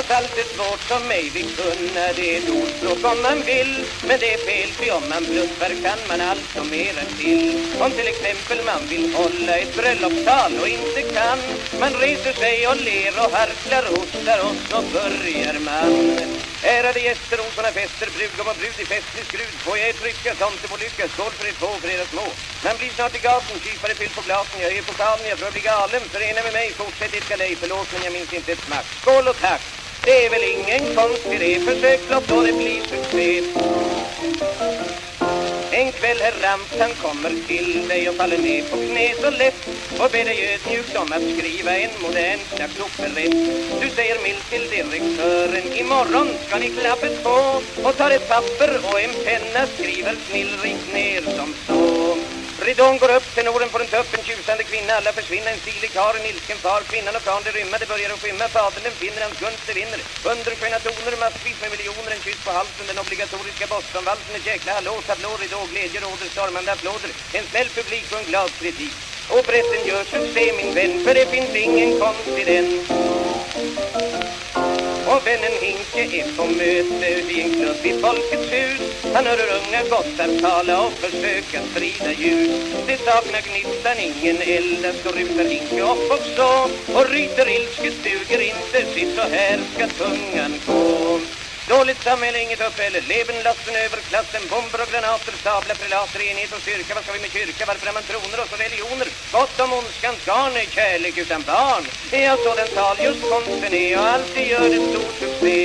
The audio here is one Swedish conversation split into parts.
Fast allt är svårt som mig vi kunna. Det är ett ordspråk om man vill, men det är fel, för om man bluffar kan man alltså mera till. Om till exempel man vill hålla ett bröllopstal och inte kan, man reser sig och ler och harklar och hostar och så börjar man. Ärade gäster, hos såna fester, brudgom och brud i festlig skrud, får jag ett rycka, tomte på lycka, skål för er två, för era små. Man blir snart i gaten, kypare fylld på glasen, jag är på talen, jag tror jag blir galen, förena med mig, fortsätt ett galej, förlåt men jag minns inte ett smack. Skål och tack, det är väl ingen konst i det, försök lopp då det blir succé. En kväll herr Ramp, han kommer till dig och faller ner på knä så lätt och ber dig ödmjukt om att skriva en modern operett. Du säger milt till direktören, imorgon ska ni klappet på, och tar ett papper och en penna, skriver snillrikt ner som så. Ridån går upp, tenoren får en tupp, en tjusande kvinna, alla försvinner, en stilig kar, en ilsken far, kvinnan och karln det rymma, det börjar att skymma, fadern den finner, hans gunst det vinner, undersköna toner, massvis med miljoner, en kyss på halsen, den obligatoriska Bostonvalsen, ett jäkla hallå, tablå, ridå, glädje, råder, stormande applåder, en snäll publik och en glad kritik. Operetten gör succé min vän, för det finns ingen konst i den. Och vännen Hinke är på möte i en klubb i Folkets hus. Han hör unga gossar tala och försöka sprida ljus. Det saknar gnistan, ingen elda, så rusar Hinke upp och så, och ryter ilsket, duger inte, sitt så här ska tungan gå. Dåligt samhälle, inget uppehälle, levenlasten över klassen, bomber och granater, sabla, prelater, enhet och styrka. Vad ska vi med kyrka, varför har man troner och så religioner? Gott om ondskans garn är kärlek utan barn. Ja, så den tal just konsten är och alltid gör det stor succé.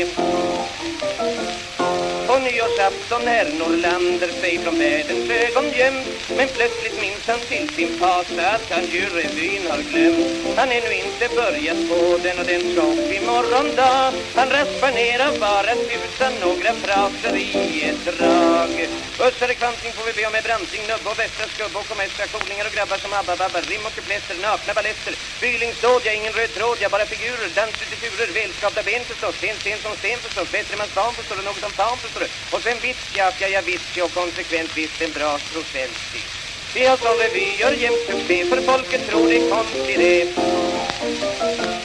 På nyårsafton när Norrlander sig från världens ögon gömt, men plötsligt minns han till sin fasa att han ju revyn har glömt. Han är nu inte börjat på den och den ska upp i morgondag. Han raspar ner av bara tusan några fraser i ett drag. Bussare kvanting får vi be om med branting, nubbe och västra skubbe och komestra, kolingar och grabbar som abba, rim och kupletter, nakna balletter, bylingsdåd, jag ingen röd tråd, jag bara figurer, dans ut i turer, välskapta ben förstås, sten som sten förstås, bättre man span förstår och något som fan förstår. Och sen vits, ja vits och konsekvent visst en bra procent. Vi har som revy gör jämt succé, för folket tror det är konst i det.